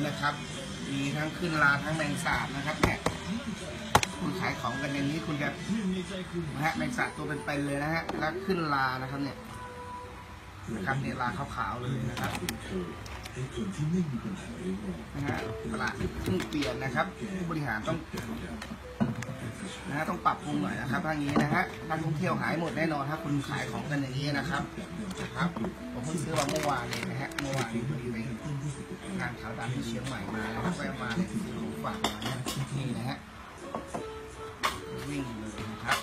นะครับมีทั้งขึ้นราทั้งแมงสาบนะครับเนี่ยคุณขายของกันอย่างนี้คุณจะนะฮะแมงสาบตัวเป็นๆเลยนะฮะแล้วขึ้นรานะครับเนี่ยนะครับเนี่ยราขาวๆเลยนะครับนะฮะตลาดเพิ่งเปลี่ยนนะครับผู้บริหารต้องต้องปรับปรุงหน่อยนะครับทางนี้นะฮะนักท่องเที่ยวหายหมดแน่นอนครับคุณขายของกันอย่างนี้นะครับผมเพิ่งซื้อมาเมื่อวานเองนะฮะเมื่อวานพอดีไปงานขาวดำที่เชียงใหม่มานะครับแวะมาซื้อของฝากมานี่นะฮะวิ่งเลยนะครับ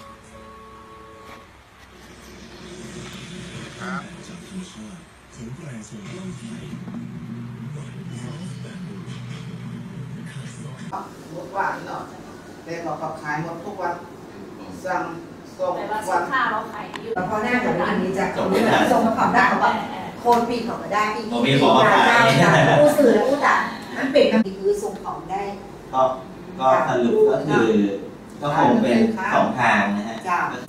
ทุกวันเนาะเด็กเราขายหมดทุกวันสั่งส่งวันเราขายอยู่พอหน้าแบบอันนี้จะส่งมาขอบได้เขาว่าโคนปีเขาก็ได้ปีที่ปีได้ผู้สื่อและผู้ตัดมันเป็นมันคือส่งของได้ก็สรุปก็คือก็คงเป็นสองทางนะฮะ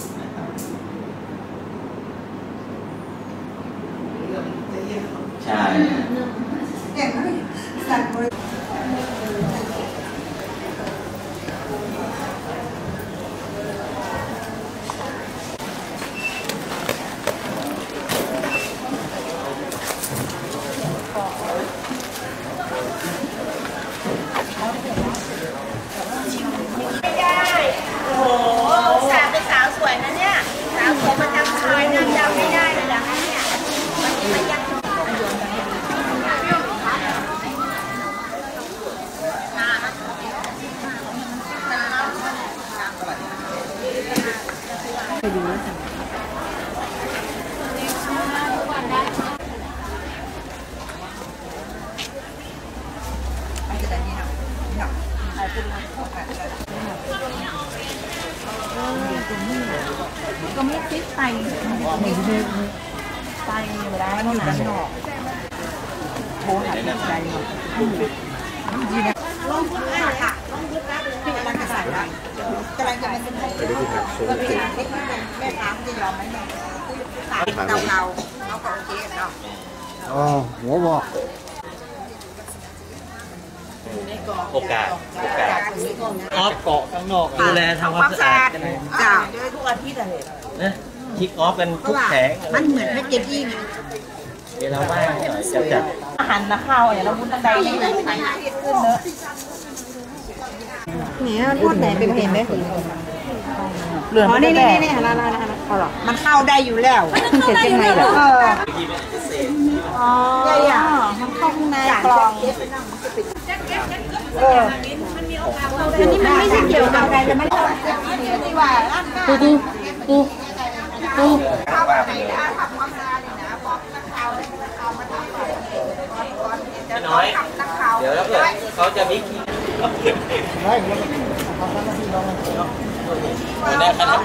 ใช่อย่างนั้นสั่งบริก็ไม่ติดไตไตเวลามันอยู่ด้านนอกโทรหาใจหน่อยลองพูดได้ค่ะลองพูดได้ที่กำลังจะใส่ละกำลังจะมาเซ็นให้ก็เป็นเล็กแม่ค้าจะยอมไหมเนี่ยขายเก่าเขาก็โอเคเนาะอ๋อหัวบอกโอกาสออฟเกาะข้างนอกดูแลทำความสะอาดจ้าทุกอาทิตย์อะไรนะคิกออฟกันทุกแผงมันเหมือนไม่เก็บที่ไงเดี๋ยวเราบ้างหน่อยจัดอาหารนะข้าวอย่างเราพูดตั้งใจนี่เลยขายขึ้นเนอะนี่พูดไหนเป็นเห็นไหมเหลืองนี่มันเข้าได้อยู่แล้วมันเสร็จยังไงเหรออ๋อมันเข้าข้างในกล่องอันนี้มันไม่ใช่เกี่ยวกับอะไรแต่มันที่ว่าดูน้อยเดี๋ยวแล้วเขาจะมิกกี้ได้ครับ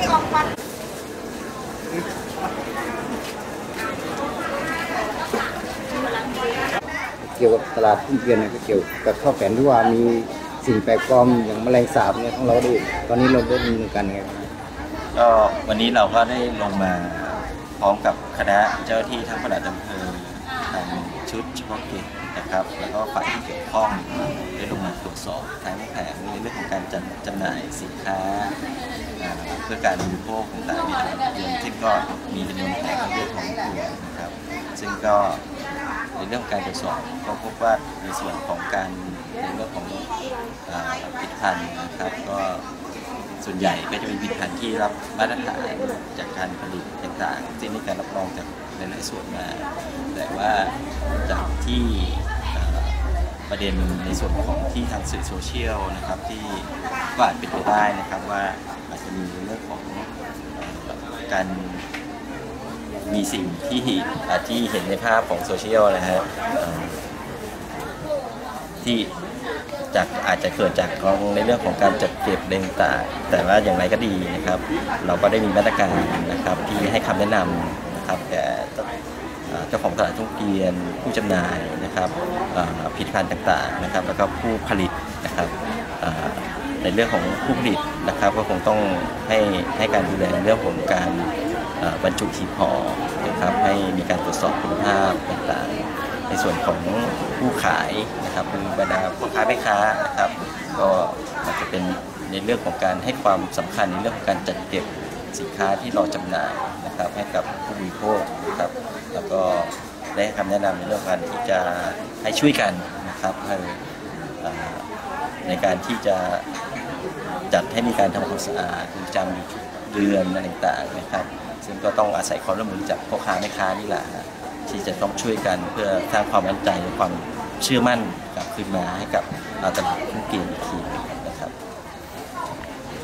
เกี่ยวกับตลาดทุ่งเพียนก็เกี่ยวกับข้าวแกงที่ว่ามีสิ่งแปลกปลอมอย่างแมลงสาบเนี่ยของเราด้วยตอนนี้เราได้ดำเนินการยังไงบ้างก็วันนี้เราก็ได้ลงมาพร้อมกับคณะเจ้าหน้าที่ทั้งปลัดอำเภอทางชุดเฉพาะกิจนะครับแล้วก็ฝ่ายที่เกี่ยวข้องได้ลงมาตรวจสอบทั้งแผงในเรื่องของการจำหน่ายสินค้าเพื่อการบริโภคต่างๆในตลาดเดือนซึ่งก็มีจำนวนแผงเยอะพอสมควรนะครับซึ่งก็ในเรื่องของการตรวจสอบก็พบว่าในส่วนของการในเรื่องของผลิตภัณฑ์นะครับก็ส่วนใหญ่ก็จะเป็นผลิตภัณฑ์ที่รับมาตรฐานจากการผลิตต่างๆซึ่งมีการรับรองจากหลายๆส่วนมาแต่ว่าจากที่ประเด็นในส่วนของที่ทางสื่อโซเชียลนะครับที่ก็อาจเป็นไปได้นะครับว่าอาจจะมีเรื่องของการมีสิ่งที่เห็นในภาพของโซเชียลนะฮะที่อาจจะเกิดจากในเรื่องของการจัดเก็บเรื่องต่างแต่ว่าอย่างไรก็ดีนะครับเราก็ได้มีมาตรการนะครับที่ให้คำแนะนำนะครับแก่เจ้าของตลาดทุ่งเกวียนผู้จำหน่ายนะครับผลิตภัณฑ์ต่างๆนะครับแล้วก็ผู้ผลิตนะครับในเรื่องของผู้ผลิตนะครับก็คงต้องให้การดูแลในเรื่องของการ บรรจุหีบห่อนะครับให้มีการตรวจสอบคุณภาพต่างๆในในส่วนของผู้ขายนะครับคือบรรดาพ่อค้าแม่ค้านะครับก็อาจจะเป็นในเรื่องของการให้ความสำคัญในเรื่องของการจัดเก็บสินค้าที่รอจำหน่ายนะครับให้กับผู้บริโภคนะครับแล้วก็ได้คำแนะนำในเรื่องการที่จะให้ช่วยกันนะครับในการที่จะจัดให้มีการทำความสะอาดประจำเดือนอะไรต่างๆนะครับซึ่งก็ต้องอาศัยความร่วมมือจากพ่อค้าแม่ค้านี่แหละที่จะต้องช่วยกันเพื่อสร้างความมั่นใจและความเชื่อมั่นกลับคืนมาให้กับตลาดทุ่งเกียนอีกที